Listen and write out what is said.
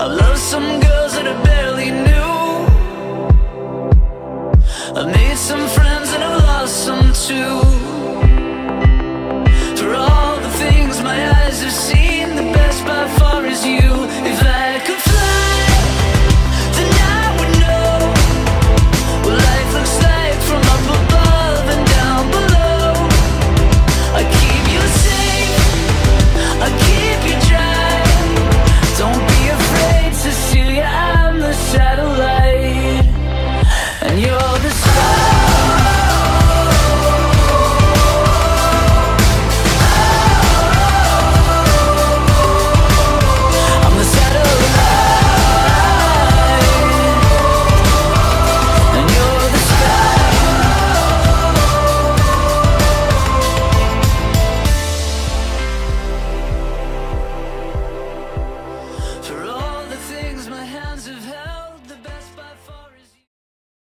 I've loved some girls that I barely knew. I've made some friends and I've lost some too.